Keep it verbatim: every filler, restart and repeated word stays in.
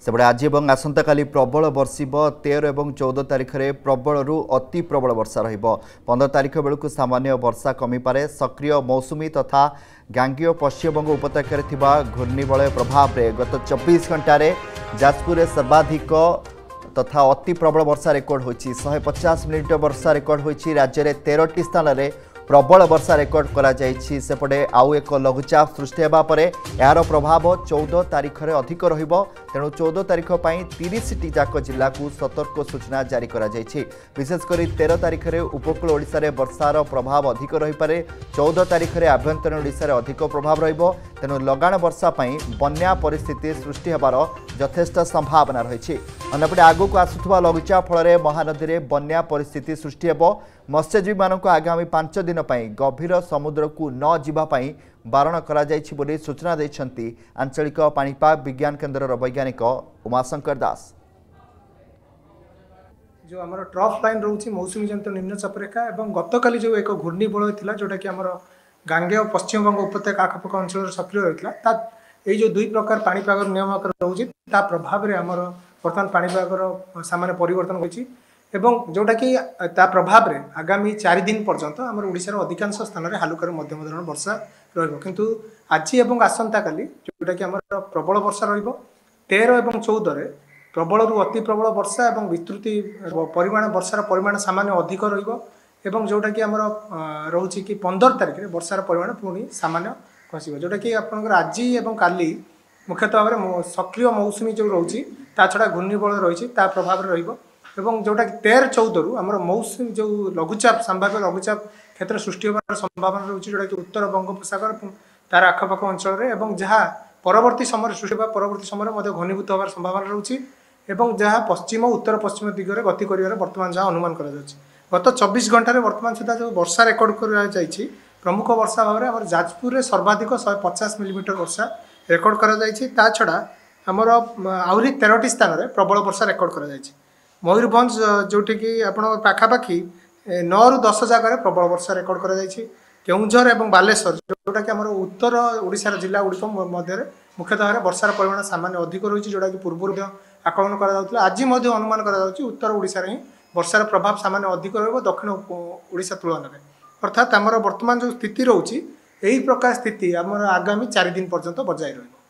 सेपटे आज और आसंता काली प्रबल बर्षिब तेरह और चौदह तारीख में प्रबल रु अति प्रबल वर्षा रहिबो। पंद्रह तारीख बेलू सामान्य वर्षा कमिपारे। सक्रिय मौसुमी तथा गांगीय पश्चिमबंग उपत्यकार थिबा घूर्णिबलय प्रभाव में गत चौबीस घंटे जाजपुर सर्वाधिक तथा अति प्रबल वर्षा रेकर्ड होइछि। एक सौ पचास मिनिट वर्षा रेकर्ड होइछि। राज्य में तेरह टी स्थान में प्रबल वर्षा रेकर्ड करा जाइछि। सेपटे आउ एक लघुचाप सृष्टि होगा पर यार प्रभाव चौदह तारीख में अधिक रहिबो। तेणु चौदह तारीख पर तीस टी जाक जिला को सतर्क सूचना जारी करा जाइछि। विशेषकर तेरह तारीख में उपकूल ओडिशा रे वर्षार प्रभाव अधिक रही पारे। चौदह तारीख में आभ्यंतरीण ओडिशा रे अधिक प्रभाव रहिबो। तेणु लगाण वर्षा पई बन्या परिस्थिति सृष्टि होबार यथेष्ट संभावना रही। अन्यपटे आगक आसुवा लघुचाप फल महानदी में बन्या परिस्थिति सृष्टि होब। मत्स्यजीवी मानक आगामी पांच दिन पई गभीर समुद्र को न जीवा पई बारण करा जाइछि बोली सूचना दैछन्ति आंचलिक पाणीपाग विज्ञान केन्द्र वैज्ञानिक उमाशंकर दास। जो आमर ट्रफ लाइन रोचे मौसुमी जनित निम्न चापरेखा एवं गतकाली जो एक घूर्णिबलय थिला जोटा कि आमर गांगेय पश्चिमबंग उपत्यका आखपाख अंचल सक्रिय रही ये जो दुई प्रकार पाणीपाग नियामक रोचे ता प्रभाव में आमर बर्तमान पाणीपाग सामान्य परिवर्तन होइछि एवं जोटा कि ता प्रभाव में आगामी चार दिन पर्यंत आमर ओडिशार अधिकांश स्थान में हालुकार मध्यम धरण वर्षा रहिबो। किंतु आज एवं आसंता काली जोटा कि आमर प्रबल वर्षा रहिबो। तेरह एवं चौदह रे प्रबल रु अति प्रबल वर्षा एवं विस्तृति परिमाण वर्षार परिमाण सामान्य अधिक रहिबो एवं जोटा कि आमर रोचे कि पंद्रह तारीख में वर्षार परिमाण पुणी सामान्य खसिबो। जोटा कि आपनकर आज एवं काली मुख्यतः भाव में सक्रिय मौसुमी जो रोचे ता छड़ा घूर्णिबलय रही प्रभाव रहिबो एवं जोटा कि तेरह चौदह रु आमर मौसुमी जो लघुचाप संभाव्य लघुचाप क्षेत्र सृष्टि होबार संभावना रही जोटा कि उत्तर बंगोपसागर तार आखपाख अंचल में जहाँ परवर्ती समय सृष्टि होगा परवर्ती समय घनीभूत होबार संभावना रही एवं जहाँ पश्चिम उत्तर पश्चिम दिगरे गति कर बर्तमान जहाँ अनुमान कर गत चौबीस घंटे वर्तमान सुधा जो वर्षा रेकर्ड कर प्रमुख वर्षा भाव में आम जाजपुर में सर्वाधिक शहे पचास मिलीमीटर वर्षा रेकर्ड कर छड़ा आमर आहरी तेरह स्थान में प्रबल वर्षा रेकर्ड कर मयूरभंज जोटि कि आपण पाखापाखि नौ रु दस जगह प्रबल वर्षा रेकर्ड कर केउंझर एवं बालेश्वर जोटा कि आमर उत्तर ओडिशार जिला गुड़िक मध्य मुख्यतः भाव वर्षार परिमाण सामान्य अधिक रही जोटा कि पूर्व आकलन कर आज अनुमान कर उत्तर ओडिशार ही वर्षार प्रभाव सामान्य अधिक रहिबो दक्षिण ओडिशा तुलन में। अर्थात आमर वर्तमान जो स्थिति रोची यही प्रकार स्थिति आमर आगामी चार दिन पर्यंत बजाय रहिबो।